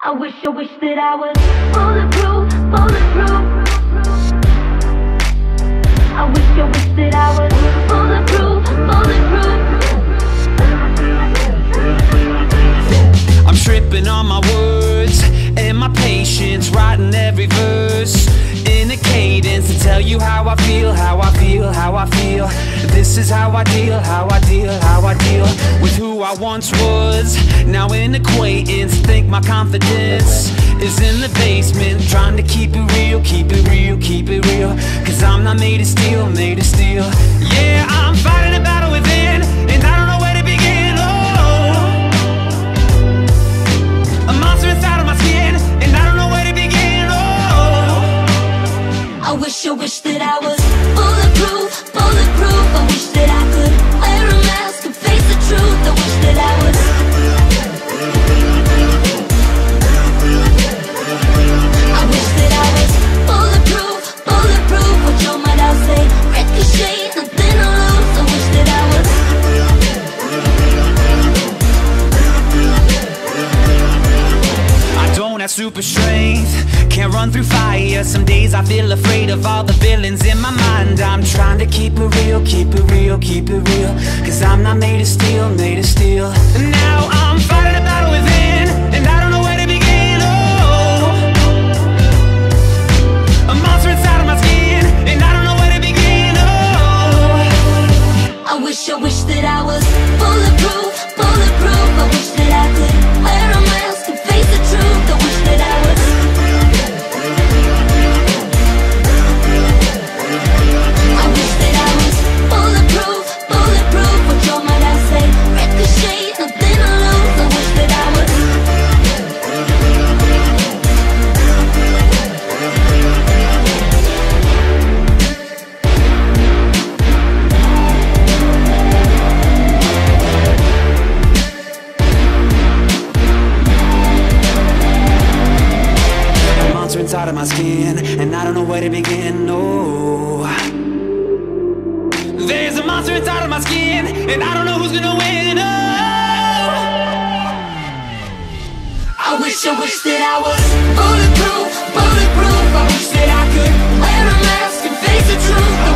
I wish that I was bulletproof, bulletproof. I wish that I was bulletproof, bulletproof. I'm tripping on my words and my patience, writing every verse in a cadence to tell you how I feel, how I feel, how I feel. This is how I deal, how I deal, how I deal with who I once was. Now an acquaintance, think my confidence is in the basement, trying to keep it real, keep it real, keep it real. Cause I'm not made of steel, made of steel. Yeah, I'm fighting a battle within, and I don't know where to begin. Oh, a monster inside of my skin, and I don't know where to begin. Oh, I wish that I was bulletproof, bulletproof. I wish that I could wear a mask and face the truth. I wish that I was bulletproof, bulletproof. What your might I say? Ricochet, nothing to lose. I wish that I was I don't have super strength, can't run through fire. Some days I feel afraid of all the villains in my mind. I'm trying to keep it real, keep it real, keep it real. Cause I'm not made of steel, made of steel. And now I'm fighting a battle within, and I don't know where to begin. Oh, a monster inside of my skin, and I don't know where to begin. Oh, I wish that I was bulletproof, bulletproof. I wish that I could wear a mask and face the truth. I wish that I was bulletproof, bulletproof. What your might I say? Ricochet, nothing to lose. I wish that I was a monster inside of my skin, and I don't know where to begin. No, there's a monster inside of my skin, and I don't know who's gonna win. Oh, I wish that I was bulletproof, bulletproof. I wish that I could wear a mask and face the truth.